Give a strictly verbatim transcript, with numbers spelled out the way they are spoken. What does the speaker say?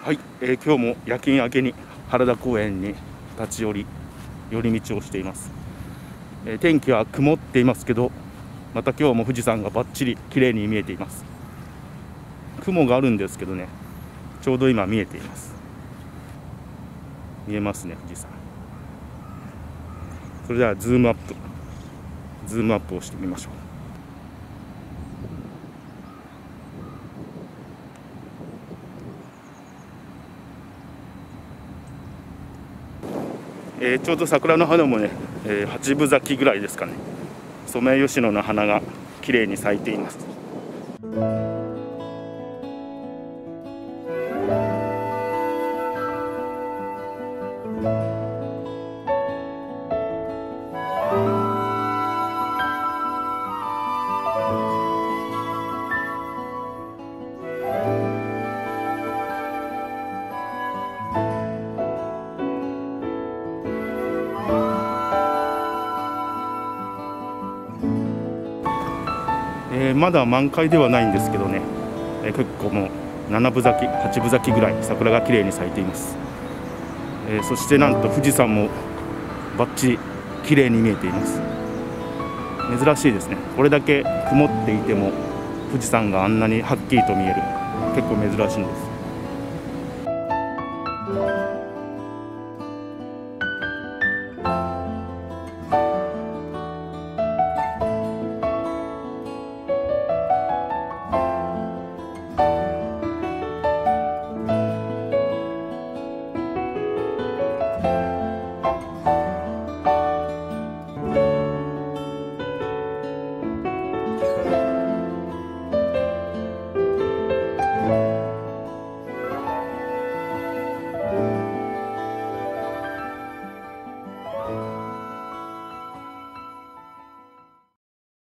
はい、えー、今日も夜勤明けに原田公園に立ち寄り寄り道をしています。えー、天気は曇っていますけど、また今日も富士山がバッチリ綺麗に見えています。雲があるんですけどね、ちょうど今見えています。見えますね、富士山。それではズームアップズームアップをしてみましょう。えー、ちょうど桜の花もね、えー、八分咲きぐらいですかね。ソメイヨシノの花が綺麗に咲いています。えー、まだ満開ではないんですけどね、えー、結構もう七分咲き八分咲きぐらい桜が綺麗に咲いています。えー、そしてなんと富士山もバッチリ綺麗に見えています。珍しいですね。これだけ曇っていても富士山があんなにはっきりと見える、結構珍しいんです。